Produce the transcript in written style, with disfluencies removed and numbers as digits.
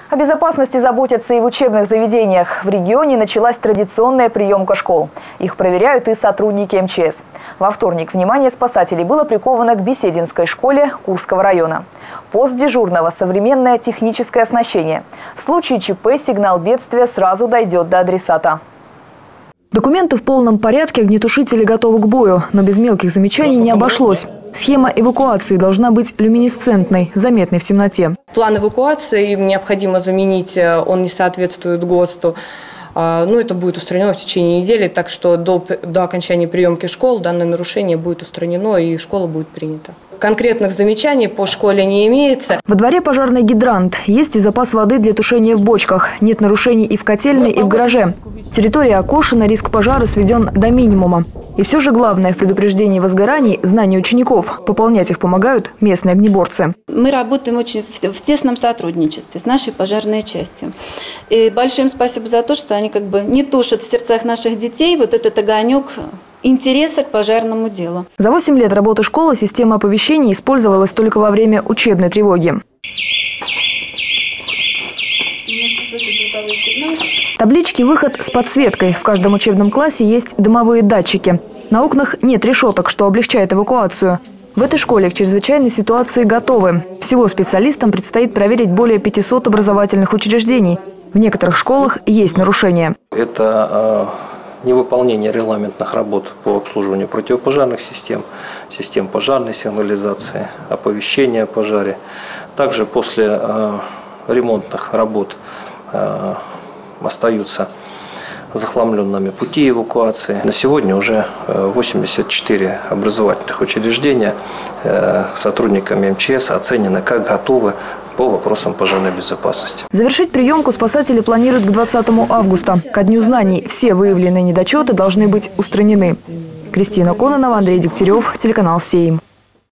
О безопасности заботятся и в учебных заведениях. В регионе началась традиционная приемка школ. Их проверяют и сотрудники МЧС. Во вторник внимание спасателей было приковано к Бесединской школе Курского района. Пост дежурного – современное техническое оснащение. В случае ЧП сигнал бедствия сразу дойдет до адресата. Документы в полном порядке, огнетушители готовы к бою, но без мелких замечаний не обошлось. Схема эвакуации должна быть люминесцентной, заметной в темноте. План эвакуации им необходимо заменить, он не соответствует ГОСТу. Это будет устранено в течение недели, так что до окончания приемки школ данное нарушение будет устранено и школа будет принята. Конкретных замечаний по школе не имеется. Во дворе пожарный гидрант. Есть и запас воды для тушения в бочках. Нет нарушений и в котельной, и в гараже. Территория окошена, риск пожара сведен до минимума. И все же главное в предупреждении возгораний – знания учеников. Пополнять их помогают местные огнеборцы. Мы работаем очень в тесном сотрудничестве с нашей пожарной частью. И большое им спасибо за то, что они не тушат в сердцах наших детей вот этот огонек интереса к пожарному делу. За 8 лет работы школы система оповещения использовалась только во время учебной тревоги. Таблички «Выход» с подсветкой. В каждом учебном классе есть дымовые датчики. На окнах нет решеток, что облегчает эвакуацию. В этой школе к чрезвычайной ситуации готовы. Всего специалистам предстоит проверить более 500 образовательных учреждений. В некоторых школах есть нарушения. Это невыполнение регламентных работ по обслуживанию противопожарных систем, систем пожарной сигнализации, оповещения о пожаре. Также после ремонтных работ остаются захламленными пути эвакуации. На сегодня уже 84 образовательных учреждения сотрудниками МЧС оценены как готовы по вопросам пожарной безопасности. Завершить приемку спасатели планируют к 20 августа. Ко Дню знаний все выявленные недочеты должны быть устранены. Кристина Кононова, Андрей Дегтярев, телеканал «Сейм».